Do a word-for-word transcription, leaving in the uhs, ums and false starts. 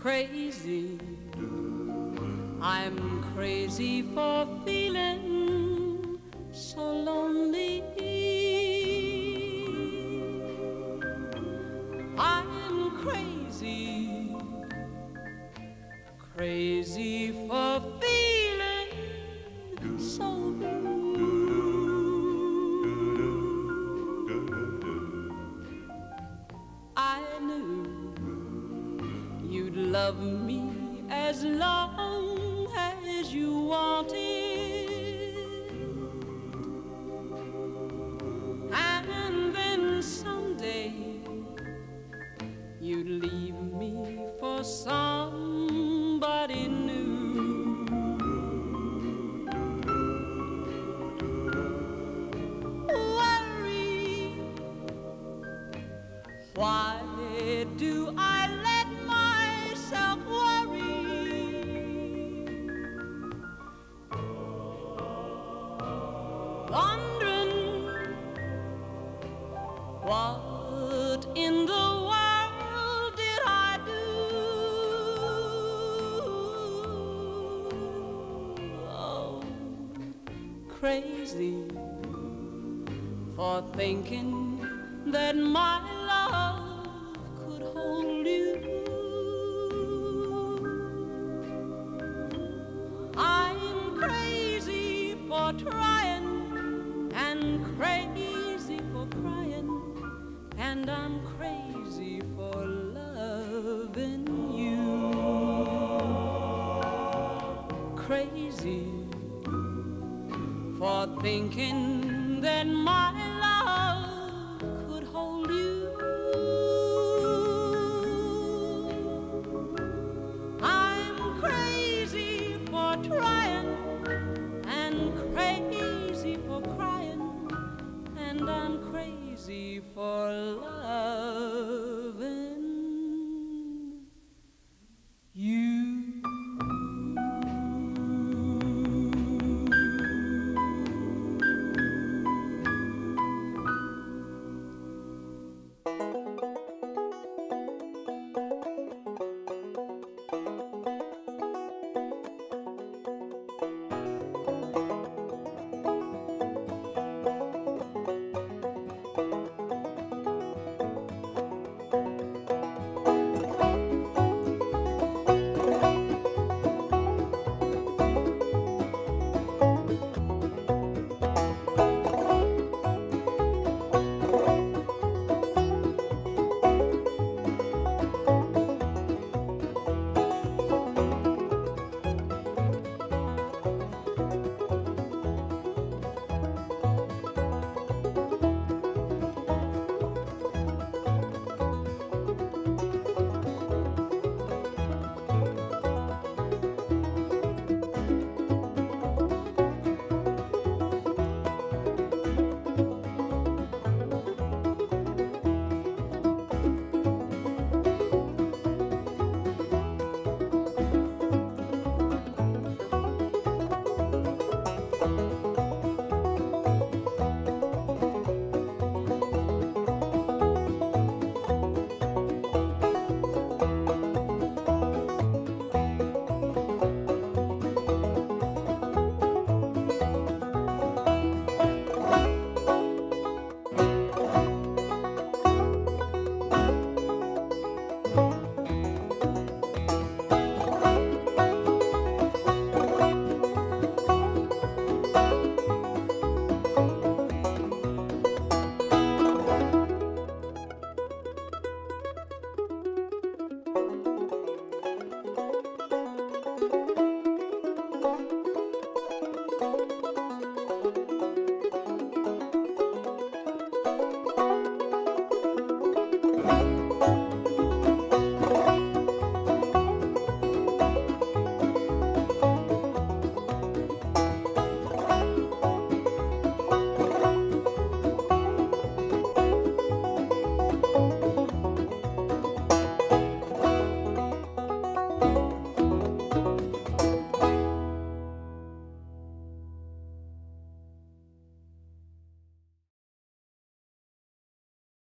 crazy. I'm crazy for feeling so lonely. I'm crazy, crazy for feeling so blue. I knew you'd love me as long as you wanted, and then someday you'd leave me for somebody new. Worry, why do I let myself worry? Wondering what in the world did I do? Oh, crazy for thinking that my love could hold you. I'm crazy for trying and crazy for crying, and I'm crazy for loving you. Crazy for thinking that my love could hold you. I'm crazy for trying and crazy for crying, and I'm crazy for loving you.